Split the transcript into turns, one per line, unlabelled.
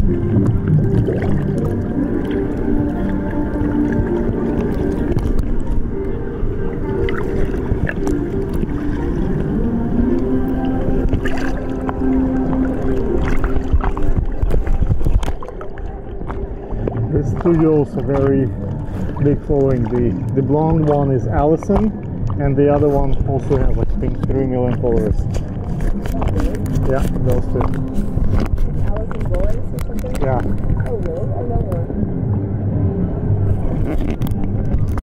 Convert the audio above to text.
These two girls are very big following. The blonde one is Allison, and the other one also has like 3 million followers. Yeah, those two.
Allison Boys or something?
Yeah.
Oh really? I know her.